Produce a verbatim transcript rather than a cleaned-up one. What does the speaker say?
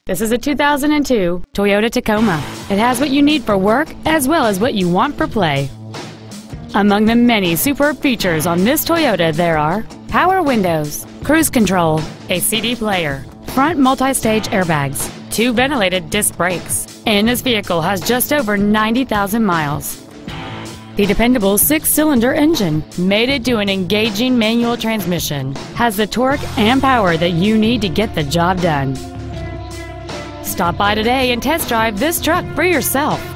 This is a two thousand two Toyota Tacoma. It has what you need for work as well as what you want for play. Among the many superb features on this Toyota there are power windows, cruise control, a C D player, front multi-stage airbags, two ventilated disc brakes, and this vehicle has just over ninety thousand miles. The dependable six-cylinder engine, mated to an engaging manual transmission, has the torque and power that you need to get the job done. Stop by today and test drive this truck for yourself.